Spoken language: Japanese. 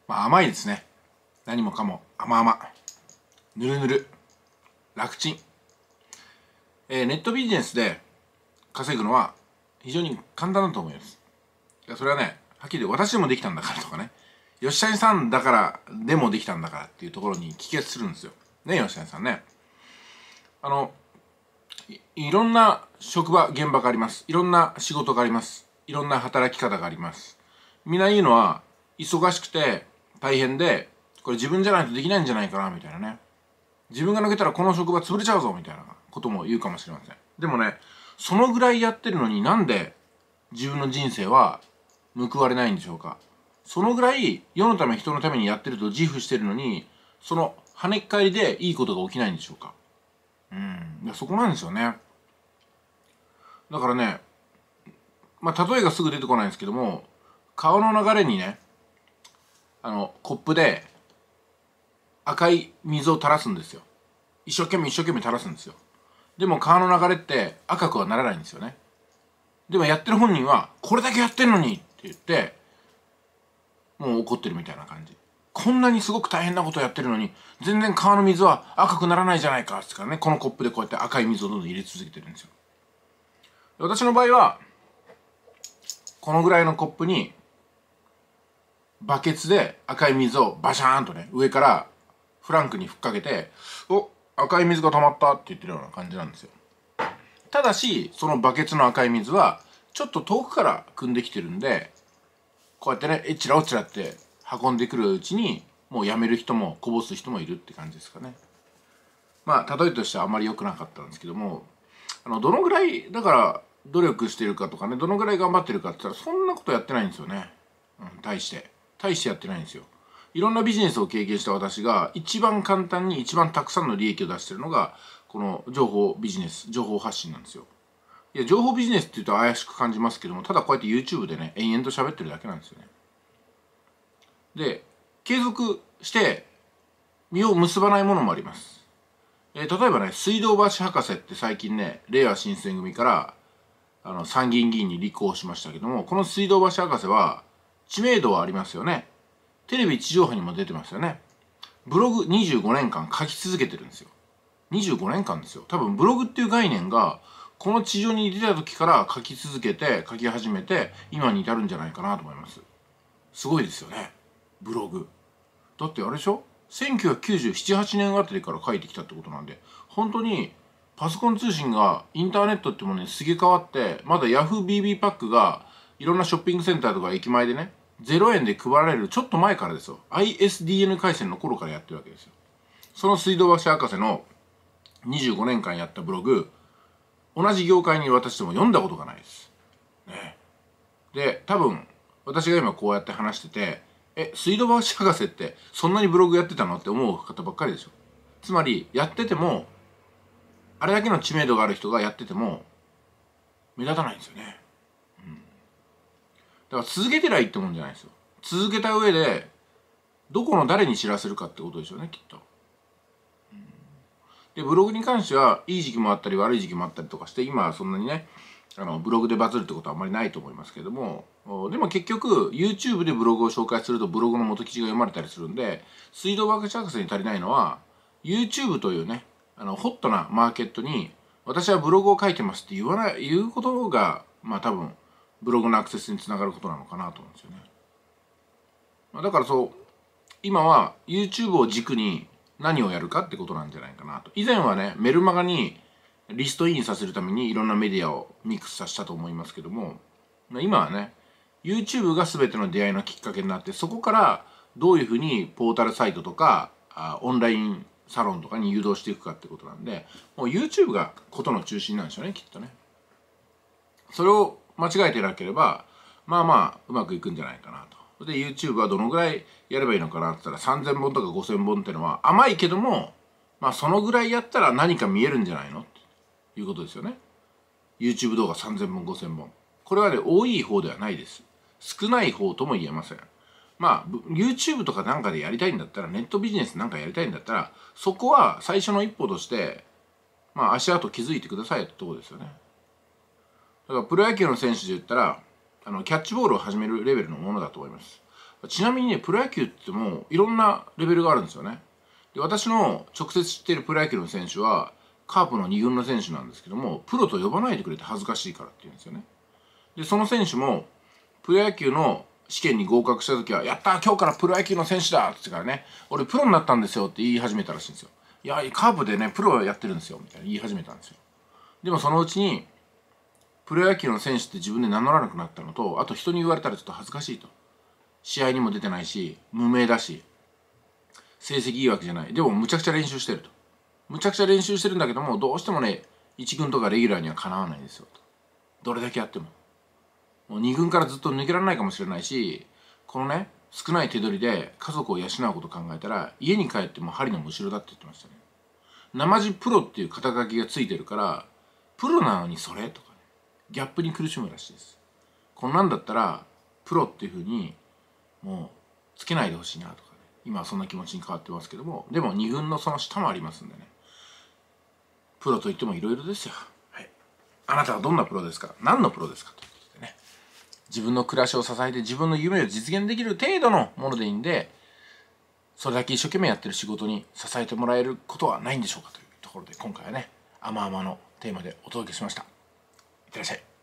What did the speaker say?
まあ甘いですね。何もかも甘々。ぬるぬる。楽ちん。ネットビジネスで稼ぐのは非常に簡単だと思います。いやそれはね、はっきり私でもできたんだからとかね、吉谷さんだからでもできたんだからっていうところに帰結するんですよ。ね、吉谷さんね。いろんな職場、現場があります。いろんな仕事があります。いろんな働き方があります。みんな言うのは、忙しくて大変で、これ自分じゃないとできないんじゃないかな、みたいなね。自分が抜けたらこの職場潰れちゃうぞ、みたいなことも言うかもしれません。でもね、そのぐらいやってるのになんで自分の人生は報われないんでしょうか。そのぐらい世のため人のためにやってると自負してるのに、その跳ねっ返りでいいことが起きないんでしょうか。そこなんですよね。だからね、例えがすぐ出てこないんですけども、川の流れにね、コップで赤い水を垂らすんですよ。一生懸命垂らすんですよ。でも川の流れって赤くはならないんですよね。でもやってる本人は、これだけやってんのにって言って、もう怒ってるみたいな感じ。こんなにすごく大変なことやってるのに、全然川の水は赤くならないじゃないかってからね、このコップでこうやって赤い水をどんどん入れ続けてるんですよ。私の場合は、このぐらいのコップに、バケツで赤い水をバシャーンとね、上からフランクに吹っかけて、お、赤い水が溜まったって言ってるような感じなんですよ。ただし、そのバケツの赤い水は、ちょっと遠くから汲んできてるんで、こうやってね、えちらおちらって運んでくるうちに、もうやめる人もこぼす人もいるって感じですかね。例えとしてはあんまり良くなかったんですけども、どのぐらい、だから努力してるかとかね、どのぐらい頑張ってるかって言ったら、そんなことやってないんですよね。大してやってないんですよ。いろんなビジネスを経験した私が一番簡単に一番たくさんの利益を出してるのがこの情報ビジネス、情報発信なんですよ。いや、情報ビジネスって言うと怪しく感じますけども、ただこうやって YouTube でね、延々と喋ってるだけなんですよね。で、継続して実を結ばないものもあります。例えばね、水道橋博士って最近ね、令和新選組から参議院議員に立候補しましたけども、この水道橋博士は知名度はありますよね。テレビ地上波にも出てますよね。ブログ25年間書き続けてるんですよ。25年間ですよ。多分ブログっていう概念がこの地上に出た時から書き続けて書き始めて今に至るんじゃないかなと思います。すごいですよね、ブログ。だってあれでしょ、1997、8年あたりから書いてきたってことなんで、本当にパソコン通信がインターネットってものにすげ替わって、まだ YahooBB パックがいろんなショッピングセンターとか駅前でね、0円で配られるちょっと前からですよ。 ISDN 回線の頃からやってるわけですよ。その水道橋博士の25年間やったブログ、同じ業界に私でも読んだことがないです。ね。で、多分、私が今こうやって話してて、水道橋博士ってそんなにブログやってたのって思う方ばっかりでしょ。つまり、やってても、あれだけの知名度がある人がやってても、目立たないんですよね。だから続けてりゃいいってもんじゃないですよ。続けた上で、どこの誰に知らせるかってことでしょうね、きっと。で、ブログに関しては、いい時期もあったり悪い時期もあったりとかして、今はそんなにね、ブログでバズるってことはあんまりないと思いますけれども、でも結局 YouTube でブログを紹介するとブログの元記事が読まれたりするんで、水道橋博士に足りないのは YouTube というね、ホットなマーケットに私はブログを書いてますって言うことが多分ブログのアクセスにつながることなのかなと思うんですよね。だから今は YouTube を軸に何をやるかってことなんじゃないかなと。以前はね、メルマガにリストインさせるためにいろんなメディアをミックスさせたと思いますけども、今はね、YouTube が全ての出会いのきっかけになって、そこからどういうふうにポータルサイトとかオンラインサロンとかに誘導していくかってことなんで、もう YouTube がことの中心なんでしょうね、きっとね。それを間違えてなければ、うまくいくんじゃないかなと。で、YouTube はどのぐらいやればいいのかなって言ったら、3000本とか5000本っていうのは甘いけども、そのぐらいやったら何か見えるんじゃないのということですよね。YouTube 動画3000本5000本。これはね、多い方ではないです。少ない方とも言えません。YouTube とかなんかでやりたいんだったら、ネットビジネスなんかやりたいんだったら、そこは最初の一歩として、足跡築いてくださいってとこですよね。だからプロ野球の選手で言ったら、キャッチボールを始めるレベルのものだと思います。 ちなみにね、プロ野球ってもいろんなレベルがあるんですよね。で、私の直接知っているプロ野球の選手はカープの2軍の選手なんですけども、プロと呼ばないでくれて恥ずかしいからって言うんですよね。で、その選手もプロ野球の試験に合格した時は、やったー、今日からプロ野球の選手だって言ってからね、俺プロになったんですよって言い始めたらしいんですよ。いや、カープでね、プロやってるんですよみたいな言い始めたんですよ。でもそのうちにプロ野球の選手って自分で名乗らなくなったのと、あと人に言われたらちょっと恥ずかしいと。試合にも出てないし、無名だし、成績いいわけじゃない。でもむちゃくちゃ練習してると。むちゃくちゃ練習してるんだけども、どうしてもね、1軍とかレギュラーにはかなわないんですよと。どれだけやっても。もう2軍からずっと抜けられないかもしれないし、このね、少ない手取りで家族を養うことを考えたら、家に帰っても針のむしろだって言ってましたね。生地プロっていう肩書きがついてるから、プロなのにそれとかね、ギャップに苦しむらしいです。こんなんだったら、プロっていうふうに、もう、つけないでほしいなとかね。今はそんな気持ちに変わってますけども、でも2軍のその下もありますんでね。プロといってもいろいろですよ。はい。あなたはどんなプロですか？何のプロですか？ということでね。自分の暮らしを支えて自分の夢を実現できる程度のものでいいんで、それだけ一生懸命やってる仕事に支えてもらえることはないんでしょうかというところで、今回はね、甘々のテーマでお届けしました。いってらっしゃい。